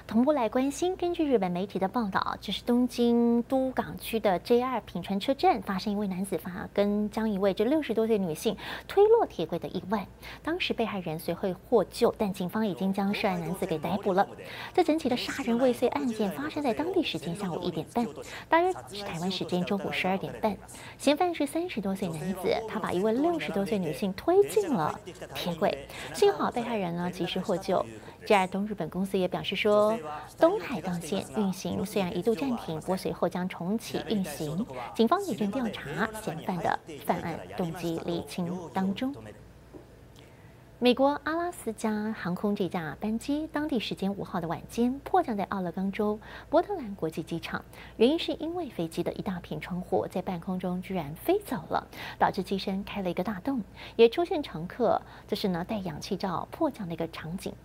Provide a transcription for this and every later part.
同步来关心，根据日本媒体的报道，这是东京都港区的 JR 品川车站发生一位男子跟将一位60多岁女性推落铁轨的意外。当时被害人随后获救，但警方已经将涉案男子给逮捕了。这整起的杀人未遂案件发生在当地时间下午1点半，大约是台湾时间中午12点半。嫌犯是30多岁男子，他把一位60多岁女性推进了铁轨，幸好被害人呢及时获救。JR 东日本公司也表示说，东海道线运行虽然一度暂停，不过随后将重启运行。警方也正调查嫌犯的犯案动机厘清当中。美国阿拉斯加航空这架班机，当地时间5号的晚间迫降在奥勒冈州波特兰国际机场，原因是因为飞机的一大片窗户在半空中居然飞走了，导致机身开了一个大洞，也出现乘客戴氧气罩迫降的一个场景。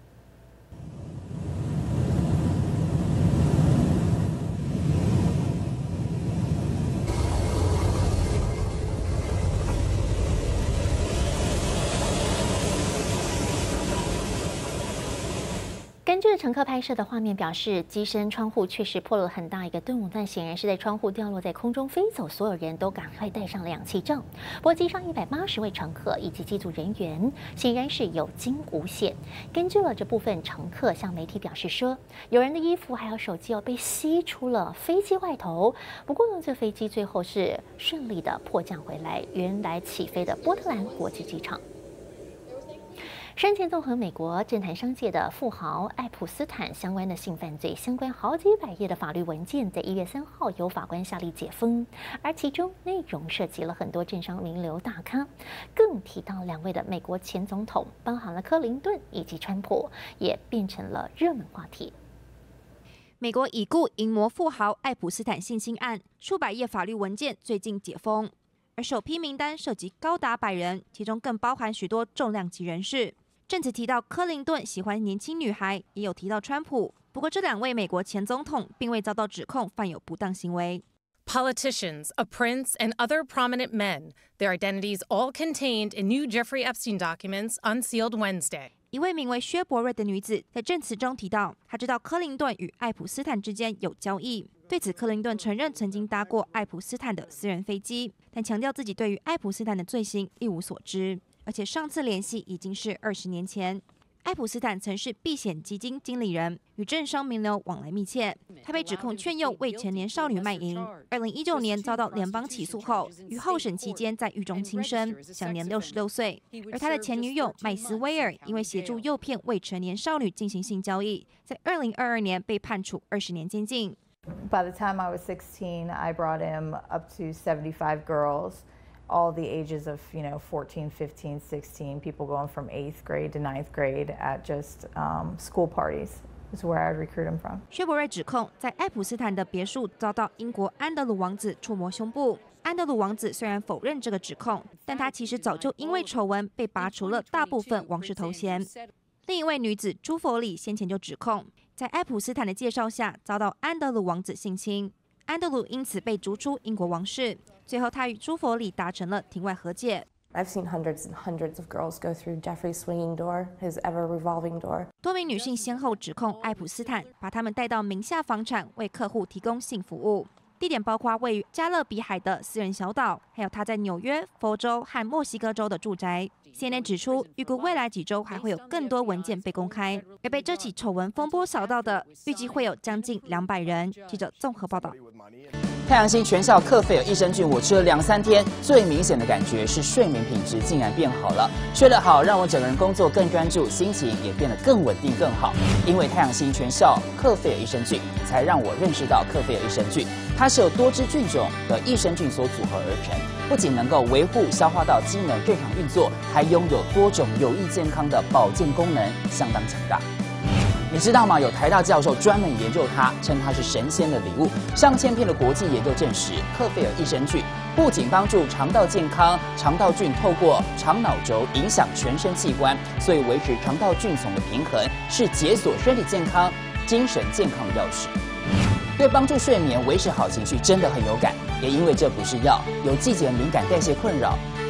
根据乘客拍摄的画面表示，机身窗户确实破了很大一个洞，但显然是在窗户掉落在空中飞走，所有人都赶快戴上了氧气罩。不过机上180位乘客以及机组人员显然是有惊无险。根据了这部分乘客向媒体表示说，有人的衣服还有手机被吸出了飞机外头。不过呢，这飞机最后是顺利的迫降回来原来起飞的波特兰国际机场。生前纵横美国政坛商界的富豪爱普斯坦相关的性犯罪相关好几百页的法律文件，在1月3号由法官下令解封，而其中内容涉及了很多政商名流大咖，更提到2位的美国前总统，包含了克林顿以及川普，也变成了热门话题。 美国已故淫魔富豪爱普斯坦性侵案数百页法律文件最近解封，而首批名单涉及高达100人，其中更包含许多重量级人士。证词提到克林顿喜欢年轻女孩，也有提到川普。不过这2位美国前总统并未遭到指控犯有不当行为。 Politicians, a prince, and other prominent men, their identities all contained in new Jeffrey Epstein documents unsealed Wednesday. 一位名为薛伯瑞的女子在证词中提到，她知道克林顿与爱普斯坦之间有交易。对此，克林顿承认曾经搭过爱普斯坦的私人飞机，但强调自己对于爱普斯坦的罪行一无所知，而且上次联系已经是20年前。爱普斯坦曾是避险基金经理人，与政商名流往来密切。他被指控劝诱未成年少女卖淫。2019年遭到联邦起诉后，于候审期间在狱中轻生，享年66岁。而他的前女友麦斯威尔因为协助诱骗未成年少女进行性交易，在2022年被判处20年监禁。 By the time I was 16, I brought him up to 75 girls. All the ages of 14, 15, 16, people going from 8th grade to 9th grade at just school parties is where I'd recruit them from. 薛伯瑞指控在爱普斯坦的别墅遭到英国安德鲁王子触摸胸部。安德鲁王子虽然否认这个指控，但他其实早就因为丑闻被拔除了大部分王室头衔。另一位女子朱佛里先前就指控，在爱普斯坦的介绍下遭到安德鲁王子性侵。安德鲁因此被逐出英国王室，最后他与朱佛里达成了庭外和解。 I've seen hundreds and hundreds of girls go through Jeffrey's swinging door, his ever-revolving door. 多名女性先后指控爱普斯坦把他们带到名下房产，为客户提供性服务。地点包括位于加勒比海的私人小岛，还有他在纽约、佛州和墨西哥州的住宅。CNN 指出，预估未来几周还会有更多文件被公开，而被这起丑闻风波扫到的，预计会有将近200人。记者综合报道。 太阳星全效克菲尔益生菌，我吃了2-3天，最明显的感觉是睡眠品质竟然变好了。睡得好，让我整个人工作更专注，心情也变得更稳定、更好。因为太阳星全效克菲尔益生菌，才让我认识到克菲尔益生菌，它是由多支菌种的益生菌所组合而成，不仅能够维护消化道机能正常运作，还拥有多种有益健康的保健功能，相当强大。你知道吗？有台大教授专门研究它，称它是神仙的礼物。上千篇的国际研究证实，克菲尔益生菌不仅帮助肠道健康，肠道菌透过肠脑轴影响全身器官，所以维持肠道菌丛的平衡是解锁身体健康、精神健康的钥匙。对帮助睡眠、维持好情绪真的很有感，也因为这不是药，有季节敏感、代谢困扰。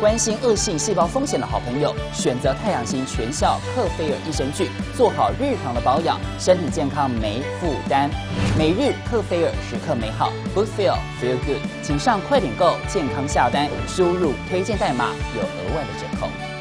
关心恶性细胞风险的好朋友，选择太阳星全效克菲尔益生菌，做好日常的保养，身体健康没负担。每日克菲尔，时刻美好 ，Good Feel Feel Good，请上快点购健康下单，输入推荐代码有额外的折扣。